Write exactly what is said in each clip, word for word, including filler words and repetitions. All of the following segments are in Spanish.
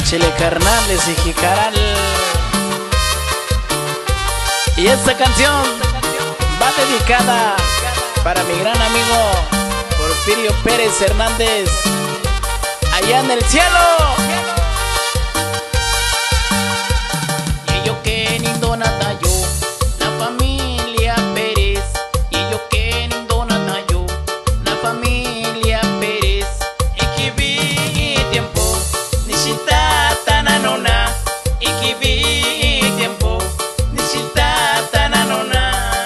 Chile carnales y jicaral. Y esta canción va dedicada para mi gran amigo Porfirio Pérez Hernández, allá en el cielo. Y yo que lindo natayo, la familia Pérez. Y yo que lindo natayo, la familia Pérez. Y que vi tiempo, nisita tananona. Y que vi tiempo, nisita tananona.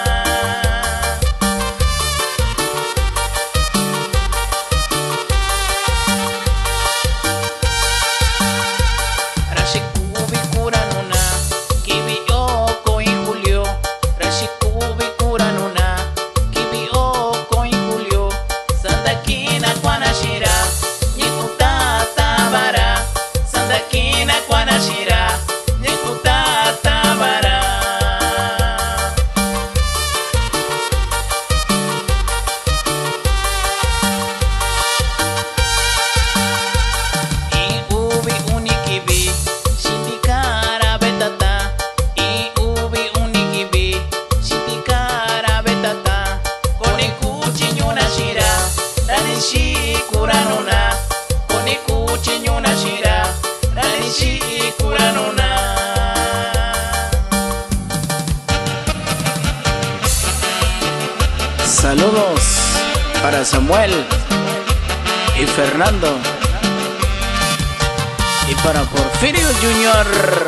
Saludos para Samuel y Fernando y para Porfirio Junior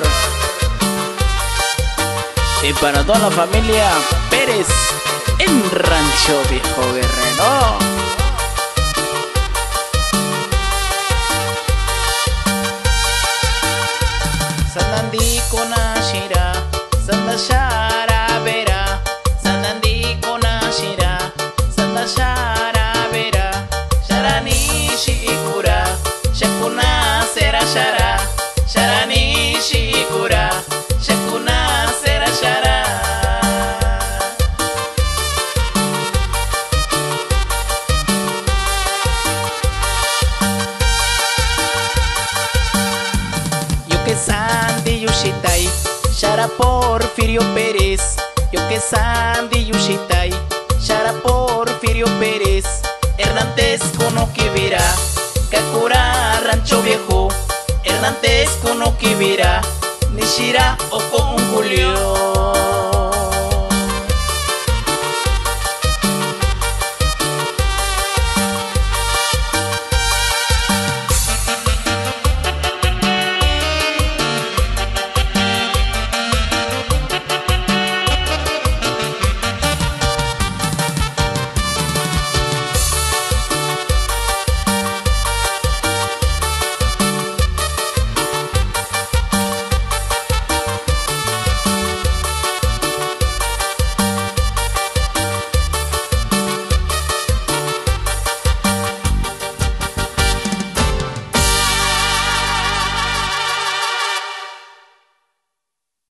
y para toda la familia Pérez en Rancho Viejo Guerrero. Sandandi konashira, sandashara vera, sandandi konashira, sandashara vera, sharani shikura, shakuna sera shara, sharani shikura, shakuna sera shara. Yo que Sandy Yushitai, Shara Porfirio Pérez. Yo que Sandy Yushitai, Shara Porfirio Pérez. Hernández Kono Kibira, Kakura Rancho Viejo. Hernández Kono Kibira, Nishira Oko un Julio.